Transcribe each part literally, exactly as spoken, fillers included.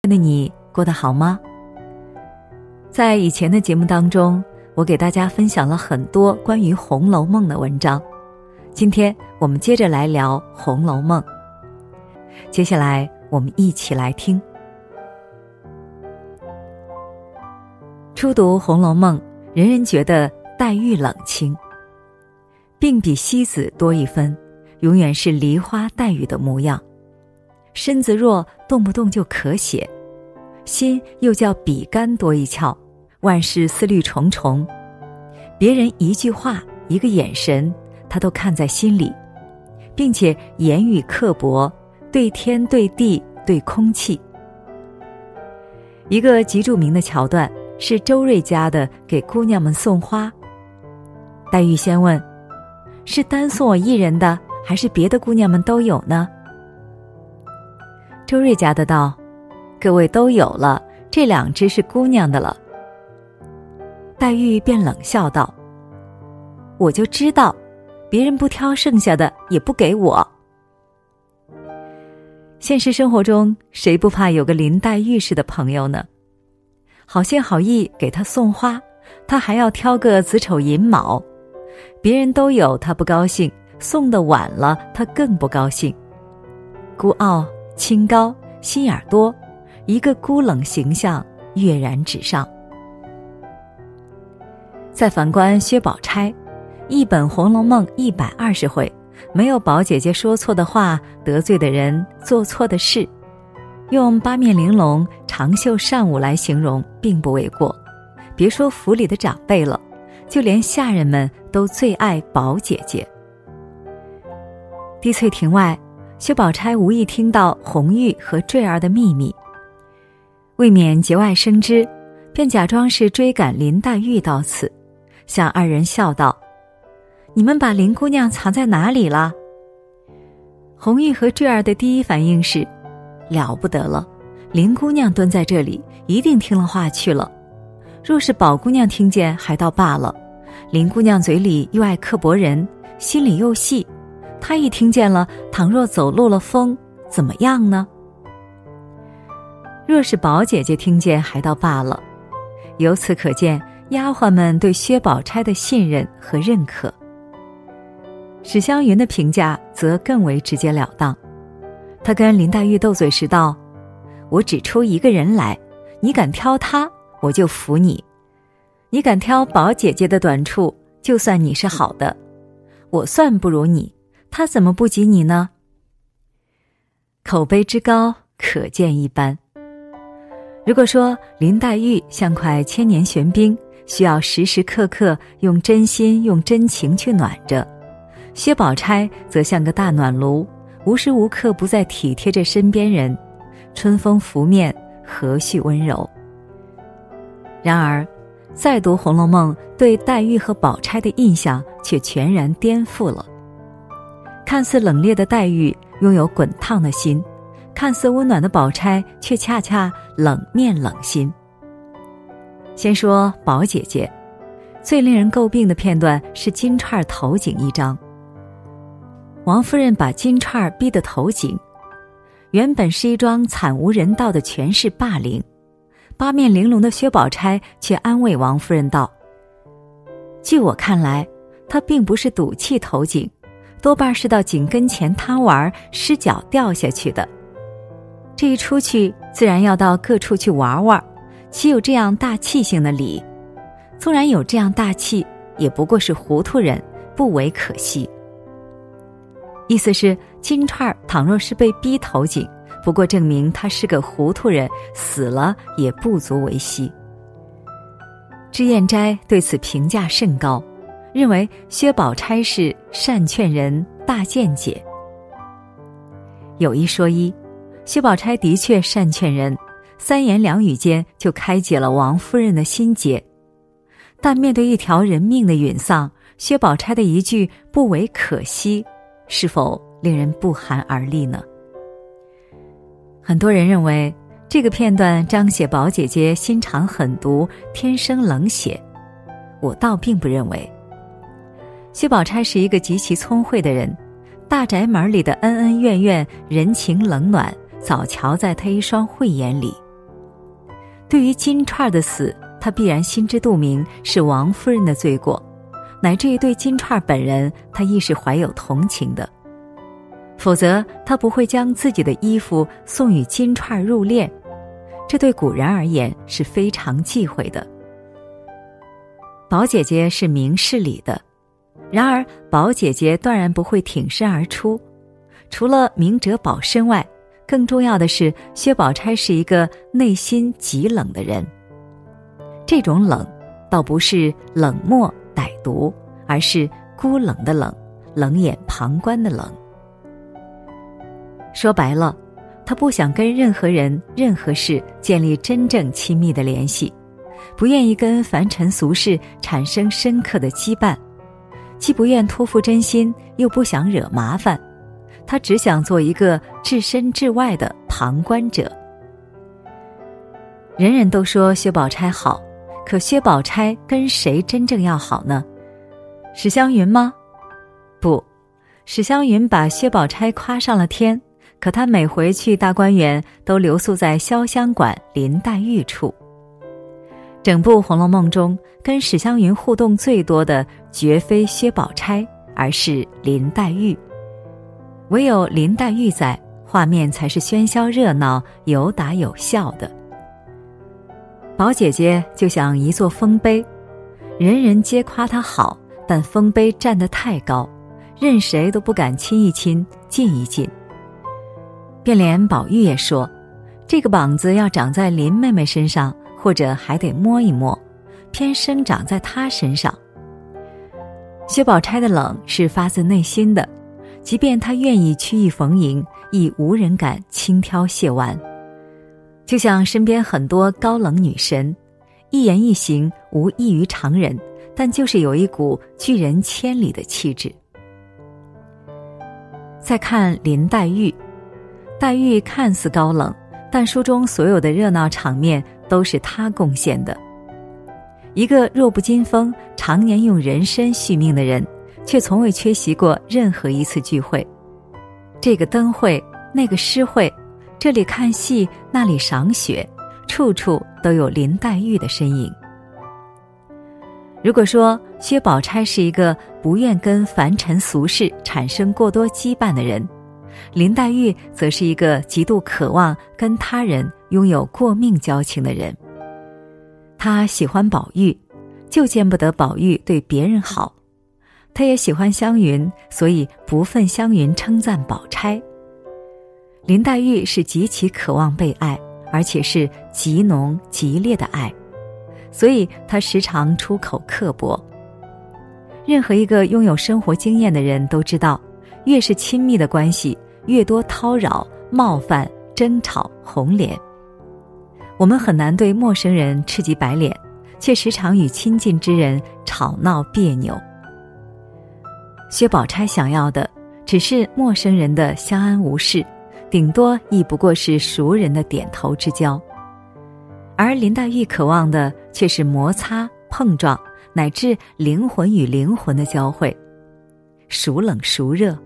天的你过得好吗？在以前的节目当中，我给大家分享了很多关于《红楼梦》的文章。今天我们接着来聊《红楼梦》。接下来我们一起来听。初读《红楼梦》，人人觉得黛玉冷清，鬓比西子多一分，永远是梨花带雨的模样。身子弱，动不动就咳血，心又叫比干多一窍，万事思虑重重。别人一句话，一个眼神，他都看在心里，并且言语刻薄，对天对地对空气。一个极著名的桥段是周瑞家的给姑娘们送花。黛玉先问，是单送我一人的，还是别的姑娘们都有呢？周瑞家的道，各位都有了，这两只是姑娘的了。黛玉便冷笑道，我就知道，别人不挑剩下的也不给我。现实生活中，谁不怕有个林黛玉式的朋友呢？好心好意给他送花，他还要挑个子丑寅卯，别人都有他不高兴，送得晚了他更不高兴。孤傲清高心眼多，一个孤冷形象跃然纸上。再反观薛宝钗，一本《红楼梦》一百二十回，没有宝姐姐说错的话，得罪的人，做错的事，用八面玲珑长袖善舞来形容并不为过。别说府里的长辈了，就连下人们都最爱宝姐姐。滴翠亭外，薛宝钗无意听到红玉和坠儿的秘密，为免节外生枝，便假装是追赶林黛玉到此，向二人笑道，你们把林姑娘藏在哪里了？红玉和坠儿的第一反应是，了不得了，林姑娘蹲在这里，一定听了话去了。若是宝姑娘听见还倒罢了，林姑娘嘴里又爱刻薄人，心里又细，她一听见了，倘若走漏了风，怎么样呢？若是宝姐姐听见还倒罢了。由此可见，丫鬟们对薛宝钗的信任和认可。史湘云的评价则更为直截了当，她跟林黛玉斗嘴时道，我只出一个人来，你敢挑他，我就服你。你敢挑宝姐姐的短处，就算你是好的，我算不如你，他怎么不及你呢？口碑之高，可见一斑。如果说林黛玉像块千年玄冰，需要时时刻刻用真心用真情去暖着，薛宝钗则像个大暖炉，无时无刻不在体贴着身边人，春风拂面，和煦温柔。然而再读《红楼梦》，对黛玉和宝钗的印象却全然颠覆了。看似冷冽的黛玉拥有滚烫的心，看似温暖的宝钗却恰恰冷面冷心。先说宝姐姐，最令人诟病的片段是金钏投井一章。王夫人把金钏逼得投井，原本是一桩惨无人道的权势霸凌，八面玲珑的薛宝钗却安慰王夫人道，据我看来，她并不是赌气投井，多半是到井跟前贪玩，失脚掉下去的。这一出去自然要到各处去玩玩，岂有这样大气性的理？纵然有这样大气，也不过是糊涂人，不为可惜。意思是金钏倘若是被逼投井，不过证明他是个糊涂人，死了也不足为惜。脂砚斋对此评价甚高，认为薛宝钗是善劝人，大见解。有一说一，薛宝钗的确善劝人，三言两语间就开解了王夫人的心结。但面对一条人命的陨丧，薛宝钗的一句不为可惜，是否令人不寒而栗呢？很多人认为这个片段彰显宝姐姐心肠狠毒，天生冷血，我倒并不认为。薛宝钗是一个极其聪慧的人，大宅门里的恩恩怨怨，人情冷暖，早瞧在她一双慧眼里， 对于金钏的死，他必然心知肚明是王夫人的罪过，乃至于对金钏本人，他亦是怀有同情的。否则他不会将自己的衣服送与金钏入殓，这对古人而言是非常忌讳的。宝姐姐是明事理的，然而宝姐姐断然不会挺身而出。除了明哲保身外，更重要的是薛宝钗是一个内心极冷的人。这种冷倒不是冷漠歹毒，而是孤冷的冷，冷眼旁观的冷。说白了，他不想跟任何人任何事建立真正亲密的联系，不愿意跟凡尘俗事产生深刻的羁绊，既不愿托付真心，又不想惹麻烦，他只想做一个置身事外的旁观者。人人都说薛宝钗好，可薛宝钗跟谁真正要好呢？史湘云吗？不，史湘云把薛宝钗夸上了天，可她每回去大观园都留宿在潇湘馆林黛玉处。整部《红楼梦》中，跟史湘云互动最多的绝非薛宝钗，而是林黛玉。唯有林黛玉在，画面才是喧嚣热闹、有打有笑的。宝姐姐就像一座丰碑，人人皆夸她好，但丰碑站得太高，任谁都不敢亲一亲、近一近。便连宝玉也说，这个膀子要长在林妹妹身上，或者还得摸一摸，偏生长在她身上。薛宝钗的冷是发自内心的，即便她愿意曲意逢迎，亦无人敢轻挑亵玩。就像身边很多高冷女神，一言一行无异于常人，但就是有一股拒人千里的气质。再看林黛玉，黛玉看似高冷，但书中所有的热闹场面都是她贡献的。一个弱不禁风、常年用人参续命的人，却从未缺席过任何一次聚会。这个灯会，那个诗会，这里看戏，那里赏雪，处处都有林黛玉的身影。如果说薛宝钗是一个不愿跟凡尘俗事产生过多羁绊的人，林黛玉则是一个极度渴望跟他人拥有过命交情的人。她喜欢宝玉，就见不得宝玉对别人好；她也喜欢湘云，所以不忿湘云称赞宝钗。林黛玉是极其渴望被爱，而且是极浓极烈的爱，所以她时常出口刻薄。任何一个拥有生活经验的人都知道，越是亲密的关系，越多叨扰、冒犯、争吵、红脸。我们很难对陌生人赤及白脸，却时常与亲近之人吵闹别扭。薛宝钗想要的只是陌生人的相安无事，顶多亦不过是熟人的点头之交，而林黛玉渴望的却是摩擦、碰撞，乃至灵魂与灵魂的交汇，孰冷孰热。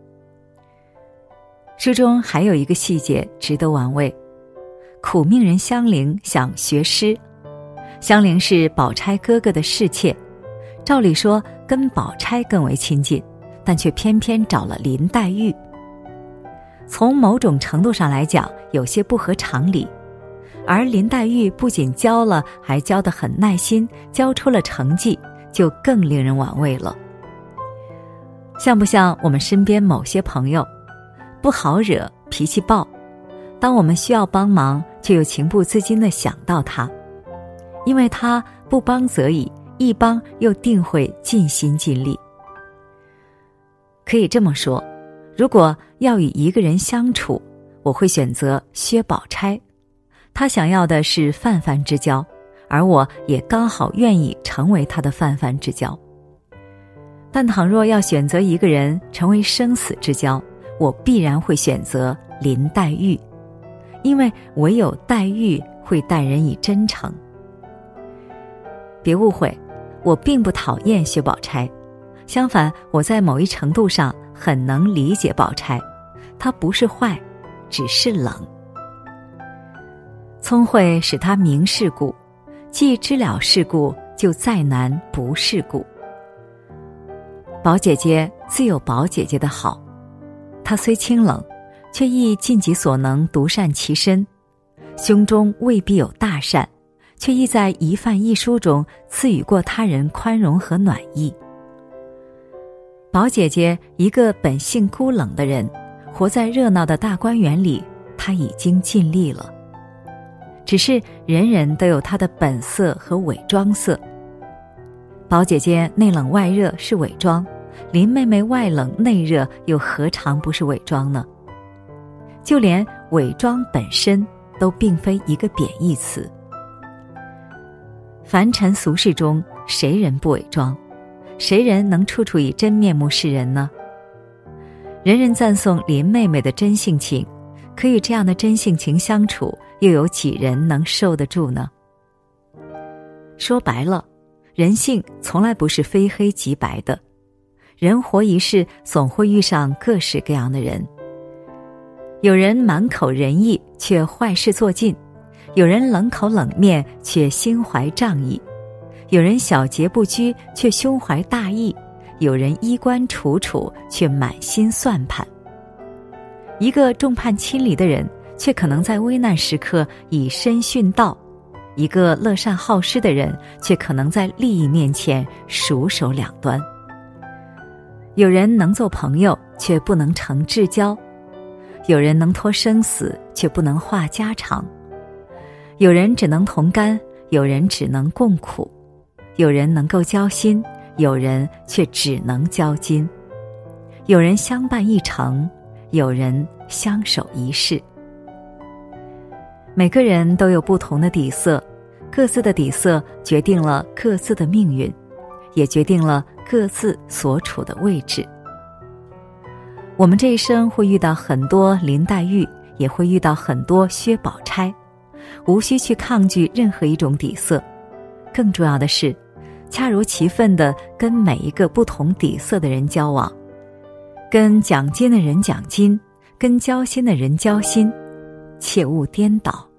书中还有一个细节值得玩味，苦命人香菱想学诗，香菱是宝钗哥哥的侍妾，照理说跟宝钗更为亲近，但却偏偏找了林黛玉。从某种程度上来讲，有些不合常理，而林黛玉不仅教了，还教得很耐心，教出了成绩，就更令人玩味了。像不像我们身边某些朋友，不好惹，脾气暴，当我们需要帮忙，却又情不自禁地想到他，因为他不帮则已，一帮又定会尽心尽力。可以这么说，如果要与一个人相处，我会选择薛宝钗，他想要的是泛泛之交，而我也刚好愿意成为他的泛泛之交。但倘若要选择一个人成为生死之交，我必然会选择林黛玉，因为唯有黛玉会待人以真诚。别误会，我并不讨厌薛宝钗，相反，我在某一程度上很能理解宝钗，她不是坏，只是冷。 聪慧使他明世故，既知了世故，就再难不世故。宝姐姐自有宝姐姐的好，她虽清冷，却亦尽己所能独善其身，胸中未必有大善，却亦在一饭一书中赐予过他人宽容和暖意。宝姐姐一个本性孤冷的人，活在热闹的大观园里，她已经尽力了。只是人人都有她的本色和伪装色。宝姐姐内冷外热是伪装，林妹妹外冷内热又何尝不是伪装呢？就连伪装本身都并非一个贬义词。凡尘俗世中，谁人不伪装？谁人能处处以真面目示人呢？人人赞颂林妹妹的真性情，可与这样的真性情相处，又有几人能受得住呢？说白了，人性从来不是非黑即白的，人活一世，总会遇上各式各样的人。有人满口仁义，却坏事做尽；有人冷口冷面，却心怀仗义；有人小节不拘，却胸怀大义；有人衣冠楚楚，却满心算盘。一个众叛亲离的人，却可能在危难时刻以身殉道；一个乐善好施的人，却可能在利益面前熟手两端。有人能做朋友，却不能成至交；有人能托生死，却不能话家常；有人只能同甘，有人只能共苦；有人能够交心，有人却只能交金；有人相伴一程，有人相守一世。每个人都有不同的底色，各自的底色决定了各自的命运，也决定了各自所处的位置。我们这一生会遇到很多林黛玉，也会遇到很多薛宝钗，无需去抗拒任何一种底色。更重要的是，恰如其分地跟每一个不同底色的人交往，跟讲金的人讲金，跟交心的人交心，切勿颠倒。